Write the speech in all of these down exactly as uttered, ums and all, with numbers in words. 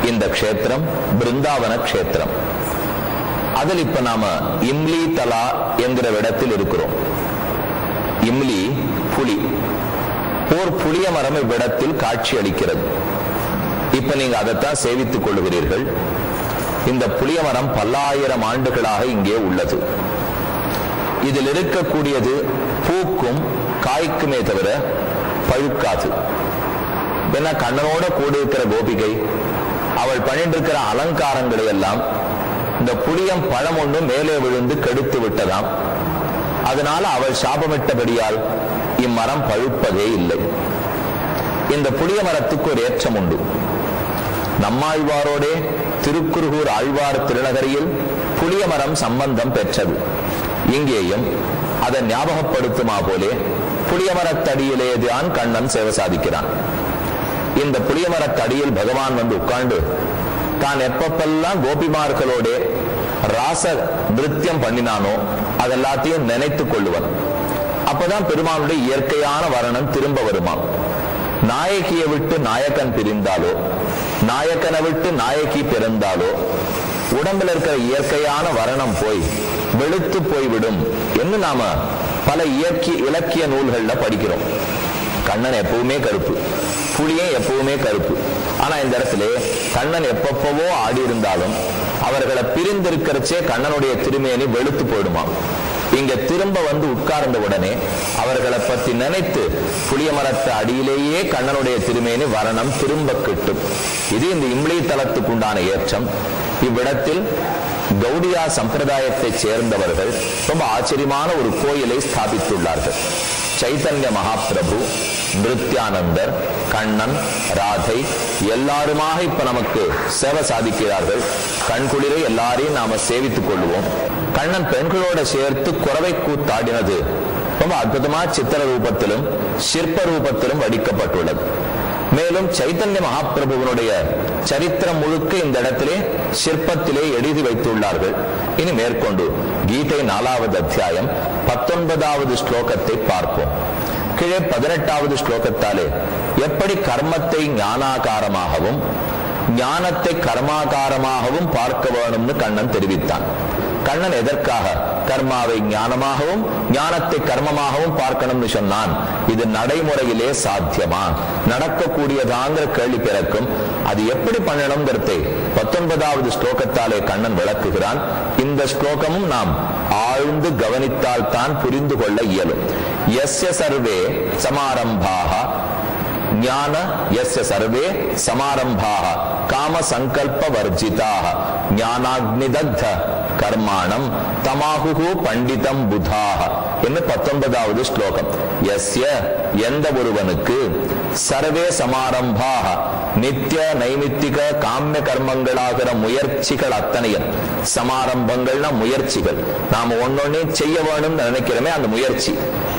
இந்த க்ஷேத்திரம் பிருந்தாவன க்ஷேத்திரம். அதில் இப்ப நாம இம்லி தலா என்கிற இடத்தில் இருக்கிறோம். இம்லி புலி, ஓர் புளிய மரம் இவ்விடத்தில் காட்சி அளிக்கிறது. இப்ப நீங்க அதைத்தான் சேவித்துக் கொள்ளுகிறீர்கள். இந்த புளிய மரம் பல்லாயிரம் ஆண்டுகளாக இங்கே உள்ளது. இதில் இருக்கக்கூடியது பூக்கும் காய்க்குமே தவிர பழுக்காது. ஏன்னா கண்ணனோட கூட இருக்கிற கோபிகை அவள் பண்ணிட்டு அலங்காரங்களை எல்லாம் இந்த புளியம் பழம் ஒன்று மேலே விழுந்து கெடுத்து விட்டதாம். அதனால அவள் சாபமிட்டபடியால் இம்மரம் பழுப்பதே இல்லை. இந்த புளிய மரத்துக்கு ஒரு ஏற்றம் உண்டு. நம்மாழ்வாரோடே திருக்குறுகூர் ஆழ்வார் திருநகரியில் புளிய மரம் சம்பந்தம் பெற்றது. இங்கேயும் அதை ஞாபகப்படுத்துமா போலே புளிய மரத்தடியிலேதான் கண்ணன் சேவை சாதிக்கிறான். இந்த புளிய மரத்தடியில் பகவான் வந்து உட்கார்ந்து தான் எப்பப்பெல்லாம் கோபிமார்களோட ராச நிருத்தியம் பண்ணினானோ அதெல்லாத்தையும் நினைத்துக் கொள்ளுவன். அப்பதான் பெருமானுடைய இயற்கையான வர்ணம் திரும்ப வருமாம். நாயகியை விட்டு நாயக்கன் பிரிந்தாலோ நாயக்கனை விட்டு நாயகி பிறந்தாலோ உடம்புல இருக்கிற இயற்கையான வர்ணம் போய் வெளுத்து போய்விடும் என்று நாம பல இயற்கை இலக்கிய நூல்கள்ல படிக்கிறோம். கண்ணன் எப்பவுமே கருப்பு, புலியும் எப்பவுமே கருப்பு. ஆனா இந்த இடத்துல கண்ணன் எப்பப்பவோ ஆடி இருந்தாலும் அவர்களை பிரிந்திருக்கிறச்சே கண்ணனுடைய திருமேனி வெளுத்து போயிடுமாம். இங்க திரும்ப வந்து உட்கார்ந்த உடனே அவர்களை பத்தி நினைத்து புளிய மரத்து அடியிலேயே கண்ணனுடைய திருமேனி வரணம் திரும்ப கிட்டும். இது இந்த இம்லி தலத்துக்கு உண்டான ஏற்றம். இவ்விடத்தில் கௌடியா சம்பிரதாயத்தை சேர்ந்தவர்கள் ரொம்ப ஆச்சரியமான ஒரு கோயிலை ஸ்தாபித்துள்ளார்கள். சைத்தன்ய மகாபிரபு, நிருத்யானந்தர், கண்ணன், ராதை எல்லாருமாக இப்ப நமக்கு சேவை சாதிக்கிறார்கள். கண்குளிரை எல்லாரையும் நாம சேவித்துக் கொள்வோம். கண்ணன் பெண்களோட சேர்த்து குறவை கூத்தாடினது ரொம்ப அற்புதமா சித்திர ரூபத்திலும் சிற்ப ரூபத்திலும் வடிக்கப்பட்டுள்ளது. மேலும் சைத்தன்ய மகாபிரபுவனுடைய சரித்திரம் முழுக்க இந்த இடத்திலே சிற்பத்திலே எழுதி வைத்துள்ளார்கள். இனி மேற்கொண்டு கீதை நாலாவது அத்தியாயம் பத்தொன்பதாவது ஸ்லோகத்தை பார்ப்போம். கீழே பதினெட்டாவது ஸ்லோகத்தாலே எப்படி கர்மத்தை ஞானாகாரமாகவும் ஞானத்தை கர்மாகாரமாகவும் பார்க்க வேணும்னு கண்ணன் தெரிவித்தான். கண்ணன் எதற்காக கர்மாவை ஞானமாகவும் ஞானத்தை கர்மமாகவும் பார்க்கணும்னு சொன்னான்? இது நடைமுறையிலே சாத்தியமா, நடக்கக்கூடியதாங்கிற கேள்வி பிறக்கும். அது எப்படி பண்ணணுங்கிறதை பத்தொன்பதாவது ஸ்லோகத்தாலே கண்ணன் விளக்குகிறான். இந்த ஸ்லோகமும் நாம் ஆழ்ந்து கவனித்தால் தான் புரிந்து கொள்ள இயலும். யஸ்ய சர்வே சமாரம்பாக ஞான யஸ்ய சர்வே சமாரம்பாக காம சங்கல்ப வர்ஜிதாக ஞானாக்னிதக்த கர்மாணம் தமாஹு பண்டிதம் புதாக என்று பத்தொன்பதாவது ஸ்லோகம். யஸ்ய எந்த ஒருவனுக்கு சர்வே சமாரம்பாக நித்திய நைமித்திக காமிய கர்மங்களாகிற முயற்சிகள் அத்தனையும், சமாரம்பங்கள்னா முயற்சிகள், நாம ஒன்னொன்னே செய்ய வேணும்னு நினைக்கிறோமே அந்த முயற்சி.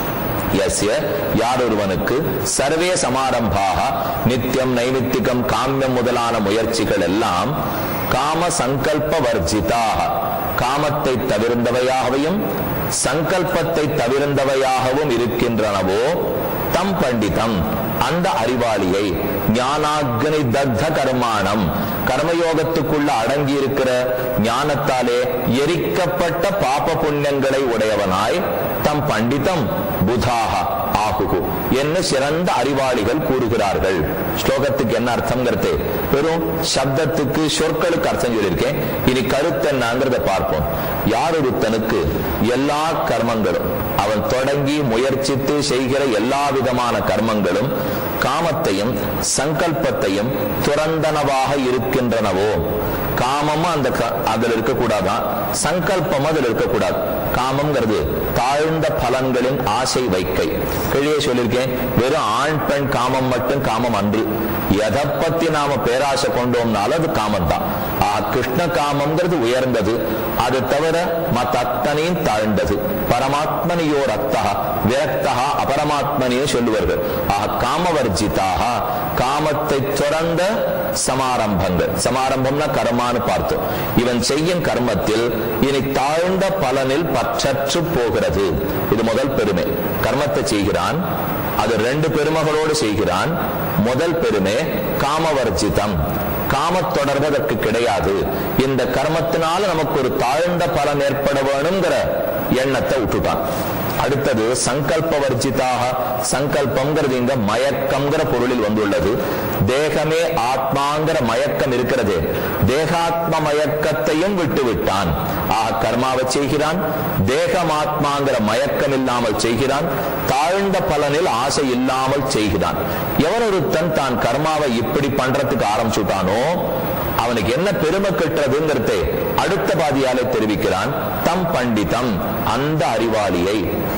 யஸ்ய யார் ஒருவனுக்கு சர்வே சமாரம்பாக நித்தியம் நைமித்திகம் காமியம் முதலான முயற்சிகள் எல்லாம் காம சங்கல்ப வர்ஜிதாக காமத்தை தவிர்ந்தவையாகவும் சங்கல்பத்தை தவிர்ந்தவையாகவும் இருக்கின்றனவோ தம் பண்டிதம் அந்த அறிவாளியை ஞானாக்னி தக்த கர்மாணம் கர்மயோகத்துக்குள்ள அடங்கி இருக்கிற ஞானத்தாலே எரிக்கப்பட்ட பாப புண்ணியங்களை உடையவனாய் தம் பண்டிதம் புதாக ஆகுகு என்று சிறந்த அறிவாளிகள் கூறுகிறார்கள். ஸ்லோகத்துக்கு என்ன அர்த்தம்ங்கிறது வெறும் சப்தத்துக்கு சொற்களுக்கு அர்த்தம் சொல்லியிருக்கேன். இனி கருத்து என்னங்கிறத பார்ப்போம். யார் ஒருத்தனுக்கு எல்லா கர்மங்களும் அவன் தொடங்கி முயற்சித்து செய்கிற எல்லா விதமான கர்மங்களும் காமத்தையும் சங்கல்பத்தையும் துறந்தனவாக இருக்கின்றனவோ, காமமும் அந்த அதில் இருக்கக்கூடாதான், சங்கல்பம் அதில் இருக்கக்கூடாது. காமம்ங்கிறது தாழ்ந்த பலன்களின் ஆசை வைக்கை. கீழே சொல்லியிருக்கேன், வெறும் ஆண் பெண் காமம் மட்டும் காமம் அன்று. எதை பத்தி நாம பேராசை கொண்டோம்னாலும் அது காமம் தான். ஆ கிருஷ்ண காமம்ங்கிறது உயர்ந்தது, அது தவிர மத்த அத்தனையும் தாழ்ந்தது. பரமாத்மனியோ ரக்தா விரக்தா அபரமாத்மனியே சொல்லுவார்கள். ஆஹ் காமவர்ஜிதாக காமத்தை துறந்த சமாரம்பங்கள். சமாரம்பம்னா கர்மான்னு பார்த்தோம். இவன் செய்யும் கர்மத்தில் இனி தாழ்ந்த பலனில் பற்றற்று போகிறது. இது முதல் பெருமை. கர்மத்தை செய்கிறான், அது ரெண்டு பெருமைகளோடு செய்கிறான். முதல் பெருமை காமவர்ஜிதம். காம தொடர்பு அதற்கு கிடையாது. இந்த கர்மத்தினால நமக்கு ஒரு தாழ்ந்த பலன் ஏற்பட வேணுங்கிற எண்ணத்தை விட்டுட்டான். அடுத்தது சங்கல்ப வர்ஜிதாக. சங்கல்பம்ங்கிறது இங்க மயக்கம்ங்கிற பொருளில் வந்துள்ளது. தேகமே ஆத்மாங்கிற மயக்கம் இருக்கிறது, தேகாத்ம மயக்கத்தையும் விட்டு விட்டான். ஆக கர்மாவை செய்கிறான், தேகம் ஆத்மாங்கிற மயக்கம் இல்லாமல் செய்கிறான், தாழ்ந்த பலனில் ஆசை இல்லாமல் செய்கிறான். எவன் ஒருத்தன் தான் கர்மாவை இப்படி பண்றதுக்கு ஆரம்பிச்சுட்டானோ அவனுக்கு என்ன பெருமை கிட்டுறதுங்கிறதை அடுத்த பாதியாலே தெரிவிக்கிறான். தம் பண்டிதம், அந்த அறிவாளியை.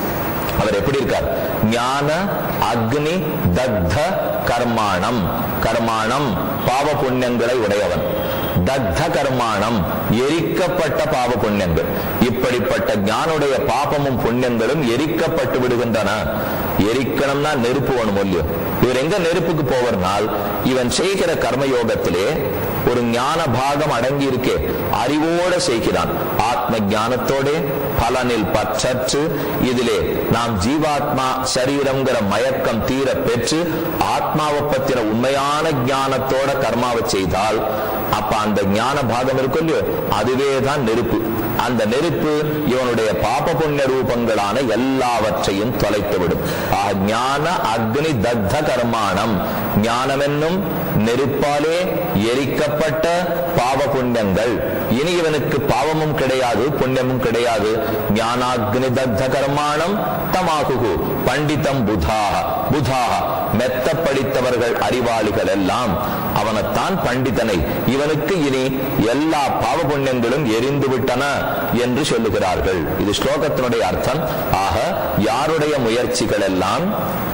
அவர் எப்படி இருக்கார்? ஞான அக்னி தக்த கர்மாணம். கர்மாணம் பாவ புண்ணியங்களை உடையவன். தக்த கர்மாணம் எரிக்கப்பட்ட பாவ புண்ணியங்கள். இப்படிப்பட்ட ஞானுடைய பாபமும் புண்ணியங்களும் எரிக்கப்பட்டு விடுகின்றன. எரிக்கணும்னா நெருப்பு வேணும் இல்லையோ? இவர் எங்க நெருப்புக்கு போவர்னால் இவன் செய்கிற கர்மயோகத்திலே ஒரு ஞான பாகம் அடங்கி இருக்கே, அறிவோட செய்கிறான். ஆத்ம ஞானத்தோட பலனில் பற்றற்று இதிலே நாம் ஜீவாத்மா சரீரம்ங்கிற மயக்கம் தீர பெற்று ஆத்மாவை பத்தின உண்மையான ஞானத்தோட கர்மாவை செய்தால் அப்ப அந்த ஞான பாகம் இருக்கும் இல்லையோ, அதுவேதான் நெருப்பு. அந்த நெருப்பு இவனுடைய பாப புண்ணிய ரூபங்களான எல்லாவற்றையும் தொலைத்துவிடும். ஞான அக்னி தக்த கர்மாணம். ஞானம் என்னும் நெருப்பாலே எரிக்கப்பட்ட பாவ புண்ணியங்கள். இனி இவனுக்கு பாவமும் கிடையாது, புண்ணியமும் கிடையாது. ஞானாக்னி தக்த கர்மாணம் தமாகு பண்டிதம் புதாக. புதாக மெத்த படித்தவர்கள், அறிவாளிகள் எல்லாம் அவனைத்தான் பண்டிதனை. இவனுக்கு இனி எல்லா பாவ புண்ணியங்களும் எரிந்து விட்டன என்று சொல்லுகிறார்கள். இது ஸ்லோகத்தினுடைய அர்த்தம். ஆக யாருடைய முயற்சிகள் எல்லாம்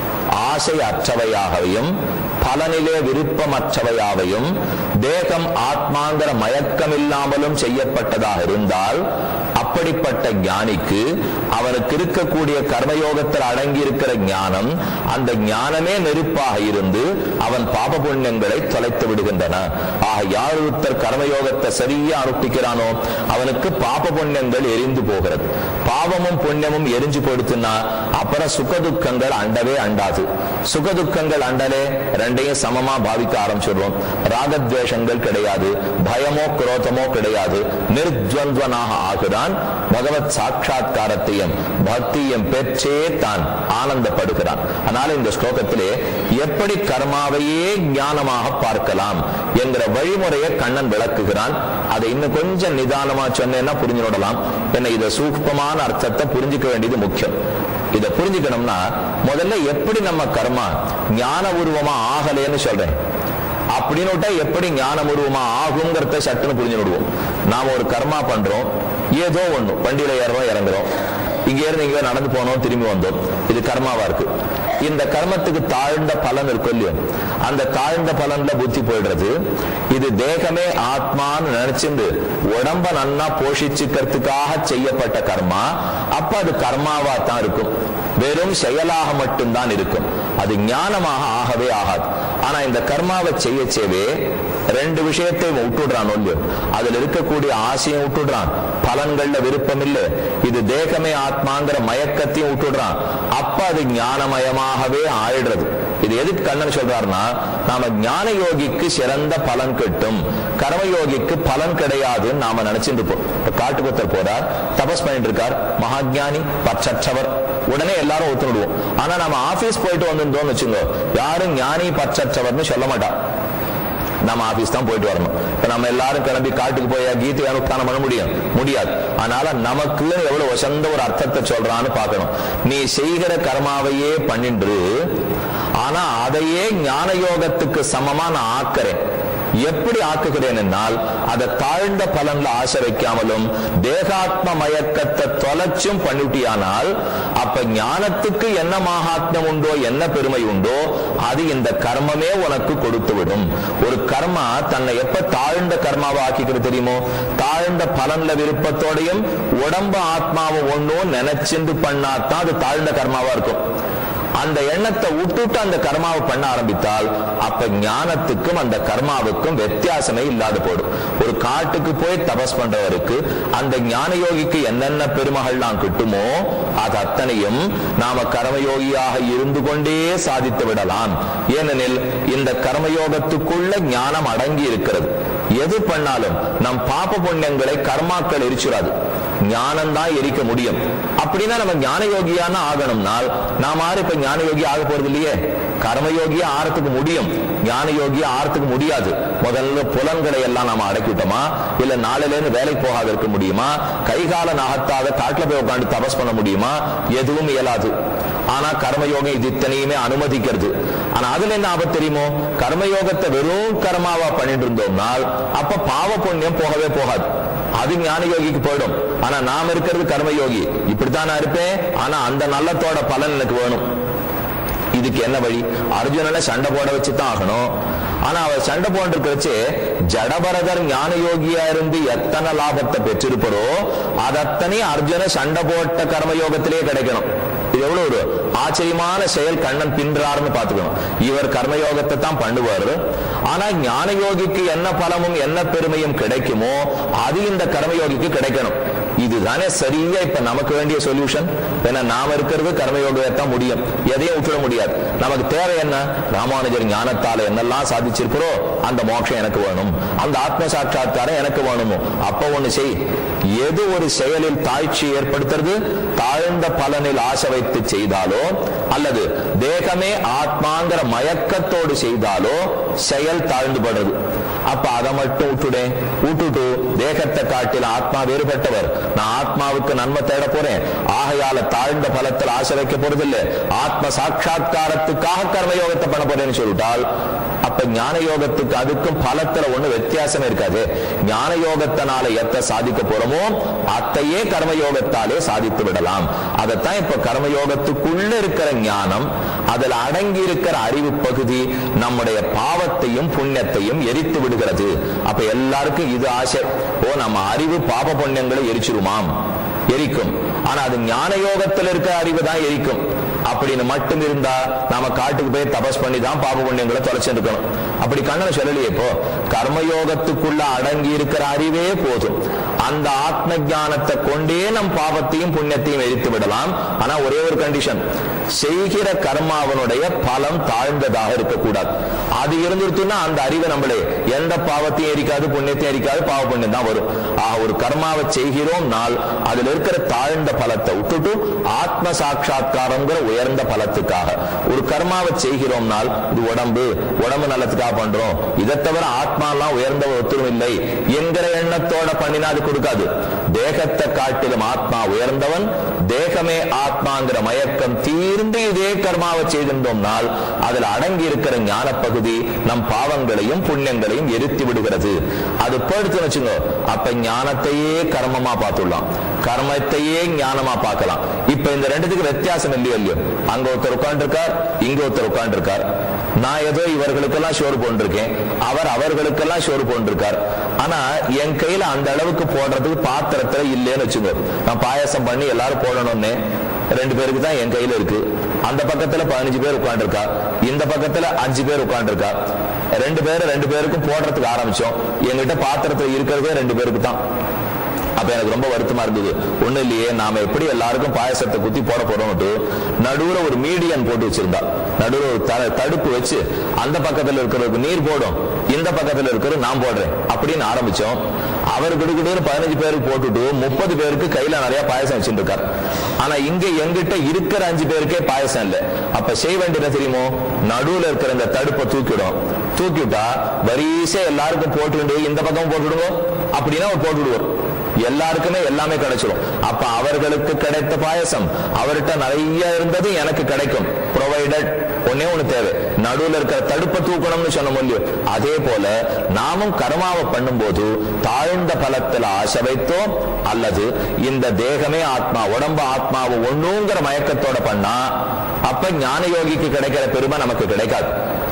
ஆசை அற்றவையாகவும் பலனிலே விருப்பமற்றவையாவையும் தேகம் ஆத்மாங்கிற மயக்கம் இல்லாமலும் செய்யப்பட்டதாக இருந்தால் அப்படிப்பட்ட ஞானிக்கு அவனுக்கு இருக்கக்கூடிய கர்மயோகத்தில் அடங்கி இருக்கிற ஞானம், அந்த ஞானமே நெருப்பாக இருந்து அவன் பாப புண்ணியங்களை தொலைத்து விடுகின்றன. ஆக யார் ஒருத்தர் கர்மயோகத்தை சரியா அனுஷ்டிக்கிறானோ அவனுக்கு பாப புண்ணியங்கள் எரிந்து போகிறது. பாவமும் புண்ணியமும் எரிஞ்சு போடுத்துனா அப்புறம் சுகதுக்கங்கள் அண்டவே அண்டாது. சுகதுக்கங்கள் அண்டலே ரெண்டையும் சமமா பாவிக்க ஆரம்பிச்சிடுவோம். ராகத்வேஷங்கள் கிடையாது, பயமோ குரோதமோ கிடையாது, நிர்த்வந்த்வனாக ஆகுதான். பகவத் சாட்சா்காரத்தையும் பக்தியும் பெற்றே தான் ஆனந்தப்படுகிறான். அதனால இந்த ஸ்லோகத்திலே எப்படி கர்மாவையே ஞானமாக பார்க்கலாம் என்கிற வழிமுறையை கண்ணன் விளக்குகிறான். அதை இன்னும் கொஞ்சம் நிதானமா சொன்னேன்னா புரிஞ்சுடலாம். என்ன இதை சூக்ஷ்மமான அர்த்தத்தை புரிஞ்சுக்க வேண்டியது முக்கியம். இதை புரிஞ்சுக்கணும்னா முதல்ல எப்படி நம்ம கர்மா ஞான உருவமா ஆகலேன்னு சொல்றேன் அப்படின்னு எப்படி ஞான உருவமா ஆகுங்கிறத சட்டுன்னு புரிஞ்சு விடுவோம். நாம ஒரு கர்மா பண்றோம், ஏதோ ஒண்ணு வண்டியில ஏறோம் இறங்குறோம், இங்க இருந்து இங்க நடந்து போனோம் திரும்பி வந்தோம், இது கர்மாவா இருக்கு. இந்த கர்மத்துக்கு தாழ்ந்த பலன் இருக்கும் இல்லையோ, அந்த தாழ்ந்த பலன்ல புத்தி போயிடுறது. இது தேகமே ஆத்மான்னு நினைச்சிருந்து உடம்ப நன்னா போஷிச்சுக்கிறதுக்காக செய்யப்பட்ட கர்மா. அப்ப அது கர்மாவா தான் இருக்கும், வெறும் செயலாக மட்டும்தான் இருக்கும், அது ஞானமாக ஆகவே ஆகாது. ஆனா இந்த கர்மாவை செய்ய செய்வே ரெண்டு விஷயத்தை விட்டுடுறான் இல்லையோ, அதுல இருக்கக்கூடிய ஆசையும் விட்டுடுறான், பலன்கள்ல விருப்பம் இல்லை, இது தேகமே ஆத்மாங்கிற மயக்கத்தையும் விட்டுடுறான். அப்ப அது ஞானமயமாகவே ஆயிடுறது. இது எதுக்கு கண்ணன் சொல்றாருன்னா, நாம ஞான யோகிக்கு சிறந்த பலன் கிட்டும், கர்மயோகிக்கு பலன் கிடையாதுன்னு நாம நினைச்சிட்டு இருப்போம். இப்ப காட்டுக்குத்தர் போறார், தபஸ் பண்ணிட்டு இருக்கார், மகாஜானி பற்றற்றவர், உடனே எல்லாரும் ஒத்துடுவோம். ஆனா நம்ம ஆபீஸ் போயிட்டு வந்திருந்தோம்னு வச்சுக்கோ, யாரும் ஞானி பற்றற்றவர்னு சொல்ல மாட்டான். நம்ம ஆபீஸ் தான் போயிட்டு வரணும். இப்ப நம்ம எல்லாரும் கிளம்பி காட்டுக்கு போய் கீதை அனுஷ்டானம் பண்ண முடியும் முடியாது. அதனால நமக்கு எவ்வளவு வசந்த ஒரு அர்த்தத்தை சொல்றான்னு பார்க்கணும். நீ செய்கிற கர்மாவையே பண்ணின்று, ஆனா அதையே ஞான யோகத்துக்கு சமமா நான் ஆக்குறேன். எப்படி ஆக்குகிறேன் என்னால் அதை தாழ்ந்த பலன்ல ஆசை வைக்காமலும் தேகாத்ம மயக்கத்தை தொலைச்சும் பண்ணிட்டியானால் அப்ப ஞானத்துக்கு என்ன மகாத்மியம் உண்டோ, என்ன பெருமை உண்டோ, அது இந்த கர்மமே உனக்கு கொடுத்து விடும். ஒரு கர்மா தன்னை எப்ப தாழ்ந்த கர்மாவை ஆக்கிக்கிறது தெரியுமோ, தாழ்ந்த பலன்ல விருப்பத்தோடையும் உடம்பு ஆத்மாவை ஒன்னும் நினைச்சிருந்து பண்ணாதான் அது தாழ்ந்த கர்மாவா இருக்கும். அந்த எண்ணத்தை விட்டுட்டு அந்த கர்மாவை பண்ண ஆரம்பித்தால் அப்ப ஞானத்துக்கும் அந்த கர்மாவுக்கும் வித்தியாசமே இல்லாத போடும். ஒரு காட்டுக்கு போய் தபஸ் பண்றவருக்கு அந்த ஞான யோகிக்கு என்னென்ன பெருமகள்லாம் கிட்டுமோ அது அத்தனையும் நாம கர்மயோகியாக இருந்து கொண்டே சாதித்து விடலாம். ஏனெனில் இந்த கர்மயோகத்துக்குள்ள ஞானம் அடங்கி இருக்கிறது. எது பண்ணாலும் நம் பாப புண்ணியங்களை கர்மாக்கள் எரிச்சுடாது, ஞானம் தான் எரிக்க முடியும். அப்படின்னா நம்ம ஞான யோகியான ஆகணும்னால் நாம யாரும் இப்ப ஞான யோகி ஆக போறது இல்லையே. கர்மயோகியா ஆறதுக்கு முடியும், ஞான யோகியா ஆறதுக்கு முடியாது. முதல்ல புலன்களை எல்லாம் நாம அடக்கிட்டோமா, இல்ல நாளில இருந்து வேலைக்கு போகாத இருக்க முடியுமா, கைகால நகத்தாத காட்டுல போய் உட்காந்து தபஸ் பண்ண முடியுமா? எதுவும் இயலாது. ஆனா கர்மயோகம் இது இத்தனையுமே அனுமதிக்கிறது. ஆனா அதுல என்ன ஆபத்து தெரியுமோ, கர்மயோகத்தை வெறும் கர்மாவா பண்ணிட்டு இருந்தோம்னால் அப்ப பாவ புண்ணியம் போகவே போகாது, அது ஞான யோகிக்கு போயிடும். ஆனா நாம இருக்கிறது கர்மயோகி, இப்படித்தான் நான் இருப்பேன், ஆனா அந்த நல்லத்தோட பலன் எனக்கு வேணும். இதுக்கு என்ன வழி? அர்ஜுனனை சண்டை போட வச்சுதான் ஆகணும். ஆனா அவர் சண்டை போட்டு வச்சு ஜடபரதர் ஞான யோகியா இருந்து எத்தனை லாபத்தை பெற்றிருப்பதோ அதத்தனை அர்ஜுன சண்டை போட்ட கர்மயோகத்திலே கிடைக்கணும். இது எவ்வளவு ஒரு ஆச்சரியமான செயல் கண்ணன் பின்றார்னு பாத்துக்கணும். இவர் கர்மயோகத்தை தான் பண்ணுவார், ஆனா ஞான யோகிக்கு என்ன பலமும் என்ன பெருமையும் கிடைக்குமோ அது இந்த கர்மயோகிக்கு கிடைக்கணும். இதுதானே சரியா இப்ப நமக்கு வேண்டிய சொல்யூஷன். ஏன்னா நாம இருக்கிறது கர்மயோகத்தான் முடியும், எதையும் விட்டுட முடியாது. நமக்கு தேவை என்ன? ராமானுஜர் ஞானத்தால என்னெல்லாம் சாதிச்சிருக்கிறோ அந்த மோட்சம் எனக்கு வேணும், அந்த ஆத்ம சாட்சா்காரம் எனக்கு வேணுமோ. அப்ப ஒண்ணு செய், எது ஒரு செயலில் தாழ்ச்சி ஏற்படுத்துறது, தாழ்ந்த பலனில் ஆசை வைத்து செய்தாலோ அல்லது தேகமே ஆத்மாங்கிற மயக்கத்தோடு செய்தாலோ செயல் தாழ்ந்துபடுறது. அப்ப அதை மட்டும் விட்டுடே விட்டுட்டு தேகத்தை காட்டில் ஆத்மா வேறுபட்டவர், நான் ஆத்மாவுக்கு நன்மை தேட போறேன், ஆகையால தாழ்ந்த பலத்தில் ஆசை வைக்க போறது இல்லை, ஆத்ம சாட்சா்காரத்துக்காக கர்மயோகத்தை பண்ண போறேன்னு சொல்லிட்டால் அப்ப ஞான யோகத்துக்கு அதுக்கும் பலத்துல ஒண்ணு வித்தியாசம் இருக்காது. ஞான யோகத்தினால எத்த சாதிக்க போறோமோ அத்தையே கர்மயோகத்தாலே சாதித்து விடலாம். அதைத்தான் இப்ப கர்மயோகத்துக்குள்ள இருக்கிற ஞானம், அதுல அடங்கி இருக்கிற அறிவு பகுதி நம்முடைய பாவத்தையும் புண்ணியத்தையும் எரித்து விடுகிறது. அப்ப எல்லாருக்கும் இது ஆசை, ஓ நம்ம அறிவு பாப புண்ணியங்களை எரிச்சிருமாம், எரிக்கும். ஆனா அது ஞான யோகத்தில் இருக்கிற அறிவு தான் எரிக்கும். அப்படின்னு மட்டும் இருந்தா நாம காட்டுக்கு போய் தபஸ் பண்ணி தான் பாப புண்ணியங்களை தொலைச்சிருக்கணும். அப்படி கண்ணனை சொல்லலையே. இப்போ கர்மயோகத்துக்குள்ள அடங்கி இருக்கிற அறிவே போதும், அந்த ஆத்ம ஞானத்தை கொண்டே நம் பாவத்தையும் புண்ணியத்தையும் எரித்து விடலாம். ஆனா ஒரே ஒரு கண்டிஷன், செய்கிற கர்மாவனுடைய பலம் தாழ்ந்ததாக இருக்கக்கூடாது. அது இருந்துருச்சுன்னா அந்த அறிவை நம்மளே எந்த பாவத்தையும் எரிக்காது, புண்ணியத்தையும் எரிக்காது, பாவ புண்ணியம் தான் வரும். ஆக ஒரு கர்மாவை செய்கிறோம் நாள் அதுல இருக்கிற தாழ்ந்த பலத்தை விட்டுட்டு ஆத்ம சாட்சா்காரங்கிற உயர்ந்த பலத்துக்காக ஒரு கர்மாவை செய்கிறோம் நாள், இது உடம்பு உடம்பு நல்லத்துக்காக பண்றோம், இதை தவிர ஆத்மா எல்லாம் உயர்ந்த ஒத்துரும் இல்லை என்கிற எண்ணத்தோட பண்ணினா அது கொடுக்காது. தேகத்தை காட்டிலும் ஆத்மா உயர்ந்தவன், தேகமே ஆத்மாங்கிற மயக்கம் தீர்ந்து இதே கர்மாவை செய்திருந்தோம்னால் அதில் அடங்கி இருக்கிற ஞான பகுதி நம் பாவங்களையும் புண்ணியங்களையும் எரித்து விடுகிறது. அது போயிடுச்சு வச்சுங்க, அப்ப ஞானத்தையே கர்மமா பார்த்துடலாம், கர்மத்தையே ஞானமா பார்க்கலாம். இப்ப இந்த ரெண்டுத்துக்கு வித்தியாசம் இல்லையோ இல்லையோ, அங்க ஒருத்தர் உட்கார்ந்து இருக்கார், இங்க ஒருத்தர் உட்கார்ந்து இருக்கார். நான் ஏதோ இவர்களுக்கெல்லாம் ஷோர் போட்டிருக்கேன், அவர் அவர்களுக்கெல்லாம் ஷோர் போட்டிருக்கார். ஆனா என் கையில அந்த அளவுக்கு போடுறதுக்கு பாத்திரத்துல இல்லைன்னு வச்சுக்கோ. நான் பாயாசம் பண்ணி எல்லாரும் போடணும்னு ரெண்டு பேருக்கு தான் என் கையில இருக்கு. அந்த பக்கத்துல பதினஞ்சு பேர் உட்கார்ந்து இருக்கா, இந்த பக்கத்துல அஞ்சு பேர் உட்கார்ந்து இருக்கா. ரெண்டு பேரும் ரெண்டு பேருக்கும் போடுறதுக்கு ஆரம்பிச்சோம், எங்கிட்ட பாத்திரத்துல இருக்கிறதே ரெண்டு பேருக்கு தான். அப்ப எனக்கு ரொம்ப வருத்தமா இருந்தது. ஒண்ணு இல்லையே, நாம எப்படி எல்லாருக்கும் பாயசத்தை குத்தி போட போறோம்ட்டு நடுவுல ஒரு மீடியன் போட்டு வச்சிருந்தா, நடுவுல ஒரு தடுப்பு வச்சு அந்த பக்கத்துல இருக்கிறதுக்கு நீர் போடும், இந்த பக்கத்துல இருக்கிறது நான் போடுறேன் அப்படின்னு ஆரம்பிச்சோம். அவர் கிட்ட பதினஞ்சு பேருக்கு போட்டுட்டு முப்பது பேருக்கு கையில நிறைய பாயசம் வச்சுட்டு இருக்காரு. ஆனா இங்க எங்கிட்ட இருக்கிற அஞ்சு பேருக்கே பாயசம் இல்லை. அப்ப செய்ய வேண்டியது தெரியுமோ, நடுவுல இருக்கிற இந்த தடுப்பை தூக்கிடும், தூக்கிவிட்டா வரிசை எல்லாருக்கும் போட்டு இந்த பக்கம் போட்டுடுவோம் அப்படின்னா அவர் போட்டுடுவார், எல்லாருக்குமே எல்லாமே கிடைச்சிடும். அப்ப அவர்களுக்கு கிடைத்த பாயசம் அவர்கிட்ட நிறைய இருந்தது எனக்கு கிடைக்கும். ப்ரொவைடட் ஒன்னே ஒண்ணு தேவை, நடுவில் இருக்கிற தடுப்பை தூக்கணும்னு சொன்ன முடியும். அதே போல நாமும் கர்மாவை பண்ணும் போது தாழ்ந்த பலத்தில் ஆசை வைத்தோ அல்லது இந்த தேகமே ஆத்மா உடம்பு ஆத்மாவை ஒண்ணுங்கிற மயக்கத்தோட பண்ணா அப்ப ஞான யோகிக்கு கிடைக்கிற பெருமை நமக்கு கிடைக்காது.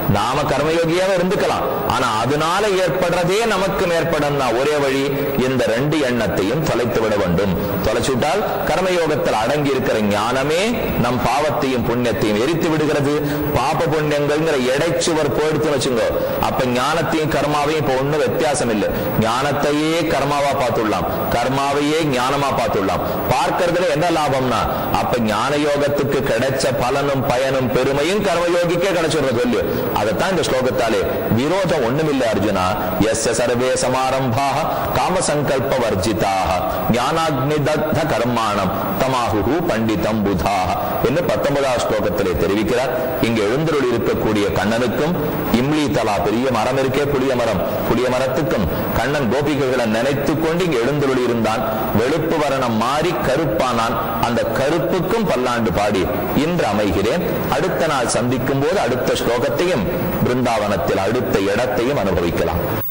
நாம கர்மயோகியாக இருந்துக்கலாம், ஆனா அதனால ஏற்படுறதே நமக்கு ஏற்படும். ஒரே வழி இந்த ரெண்டு எண்ணத்தையும் தொலைத்து விட வேண்டும். தொலைச்சுட்டால் கர்மயோகத்தில் அடங்கி இருக்கிற ஞானமே நம் பாவத்தையும் புண்ணியத்தையும் எரித்து விடுகிறது. பாப புண்ணியங்கள்ங்கிற எடைச்சுவர் போயிடுத்து வச்சுங்க, அப்ப ஞானத்தையும் கர்மாவையும் இப்ப ஒண்ணும் வித்தியாசம் இல்லை. ஞானத்தையே கர்மாவா பார்த்துடலாம், கர்மாவையே ஞானமா பார்த்துடலாம். பார்க்கறதுல என்ன லாபம்னா அப்ப ஞான யோகத்துக்கு கிடைச்ச பலனும் பயனும் பெருமையும் கர்மயோகிக்கே கிடைச்சிடுறது சொல்லு. அதைத்தான் இந்த ஸ்லோகத்தாலே விரோதம் ஒண்ணுமில்லை அர்ஜுனா. யஸ்ய சர்வே சமாரம்பாஹ காமசங்கல்ப வர்ஜிதாஹ ஞானாக்னி தக்த கர்மாணம் தமாஹு பண்டிதம் புதாஹ என்று பத்தொன்பதாம் ஸ்லோகத்திலே தெரிவிக்கிறார். இங்கு எழுந்தருள் இருக்கக்கூடிய கண்ணனுக்கும் இம்லி தலா பெரிய மரம் இருக்கே புளிய மரம், புளிய மரத்துக்கும் கண்ணன் கோபிகைகளை நினைத்து கொண்டு இங்கு எழுந்தருள் இருந்தான். வெளுப்பு வரணம் மாறி கருப்பானான். அந்த கருப்புக்கும் பல்லாண்டு பாடி இன்று அமைகிறேன். அடுத்த நாள் சந்திக்கும் போது அடுத்த ஸ்லோகத்தையும் பிருந்தாவனத்தில் அடுத்த இடத்தையும் அனுபவிக்கலாம்.